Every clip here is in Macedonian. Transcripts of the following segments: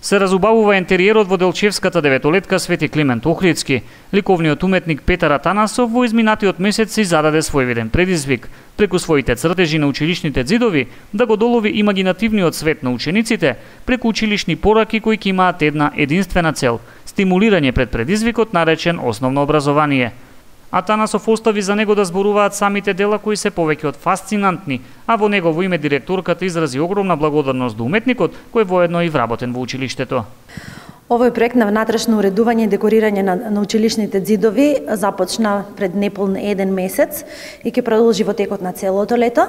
Се разубавува интериерот во Делчевската деветолетка Свети Климент Охридски. Ликовниот уметник Петар Атанасов во изминатиот месец си зададе својвиден предизвик преку своите цртежи на училишните ѕидови да го долови имагинативниот свет на учениците преку училишни пораки кои ќе имаат една единствена цел – стимулирање пред предизвикот наречен основно образование. Атанасов остави за него да зборуваат самите дела кои се повеќе од фасцинантни, а во негово име директорката изрази огромна благодарност до уметникот кој воедно и вработен во училиштето. Овој проект на внатрешно уредување и декорирање на училишните ѕидови започна пред неполн еден месец и ќе продолжи во текот на целото лето.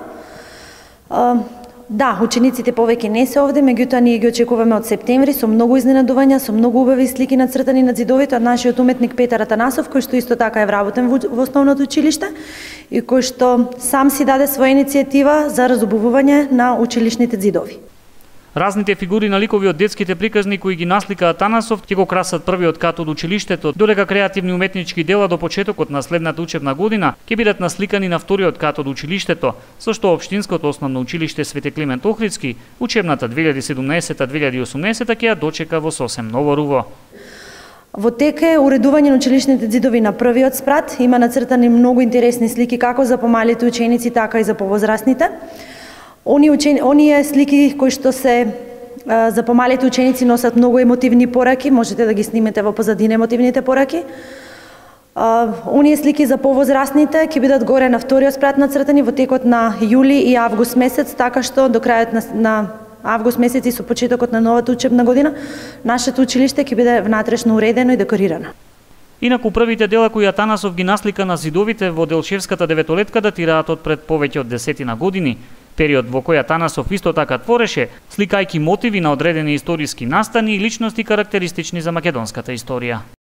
Да, учениците повеќе не се овде, меѓутоа ние ги очекуваме од септември со многу изненадувања, со многу убави слики нацртани на ѕидовите од нашиот уметник Петар Атанасов, кој што исто така е вработен во основното училиште и кој што сам си даде своја иницијатива за разубавување на училишните ѕидови. Разните фигури на ликови од детските приказни кои ги наслика Атанасов ќе го красат првиот кат од училиштето, додека креативни уметнички дела до почетокот на следната учебна година ќе бидат насликани на вториот кат од училиштето, со што Општинското основно училиште Свети Климент Охридски учебната 2017-2018 ќе ја дочека во сосем ново руво. Во тек е уредување на училишните ѕидови на првиот спрат, има нацртани многу интересни слики како за помалите ученици, така и за повозрастните. Оние слики кои што се за помалите ученици носат многу емотивни пораки, можете да ги снимете во позадина емотивните пораки. Оние слики за повозрастните ќе бидат горе на вториот спрат нацртани во текот на јули и август месец, така што до крајот на август месец и со почетокот на новата учебна година нашето училиште ќе биде внатрешно уредено и декорирано. Инаку првите дела кои Атанасов ги наслика на ѕидовите во Делчевската деветолетка датираат од пред повеќе од 10 години. Период во кој Атанасов исто така твореше, сликајќи мотиви на одредени историски настани и личности карактеристични за македонската историја.